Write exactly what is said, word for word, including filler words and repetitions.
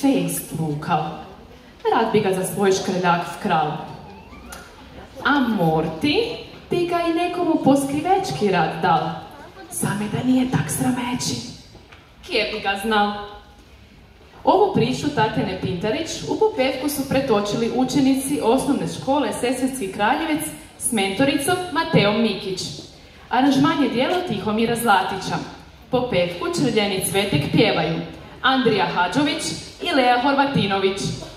fejst vukal. Rad bi ga za svoj škrljak vkral. A Morty bi ga i nekomu po skrivečki rad dal. Same da nije tak srameći. Kje bi ga znal? Ovu priču Tatjane Pintarić u popevku su pretočili učenici osnovne škole Sesvetski Kraljevec s mentoricom Mateom Mikić. Aranžman je djelo Tihomira Zlatića. Popevku Črljeni cvetek pjevaju Andrija Hadžović i Lea Horvatinović.